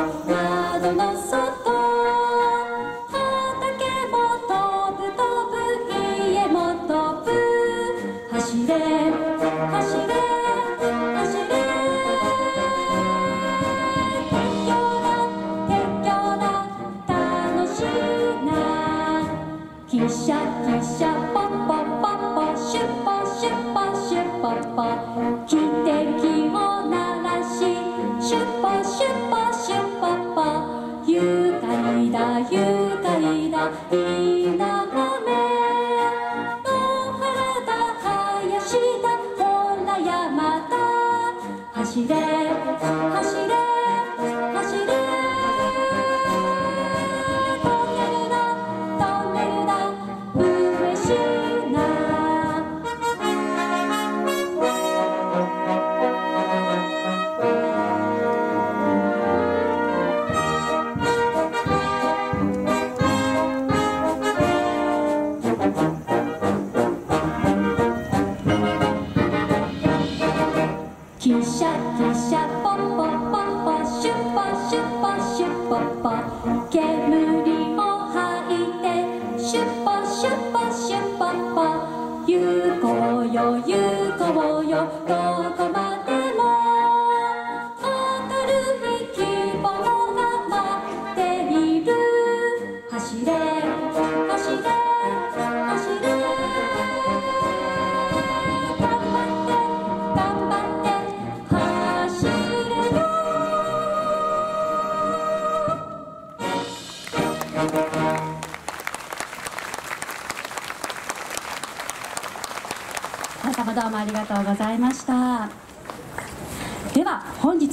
窓の外畑も飛ぶ飛ぶ家も飛ぶ走れ走れ走れ鉄橋だ楽しいな汽車汽車ポッポッポッポシュッポシュッポシュッポッポ汽笛を鳴らしシュッポシュッポシュッポッポ愉快だ愉快だいい眺め野原だ林だほら山だ走れ走れ走れトンネルだトンネルだ嬉しいな汽車汽車ポッポッポッポシュッポシュッポシュッポッポ煙を吐いてシュッポシュッポシュッポッポ行こうよ行こうよどこまでも明るい希望が待っている走れ走れ走れ頑張って頑張って走れよ皆様どうもありがとうございました。では本日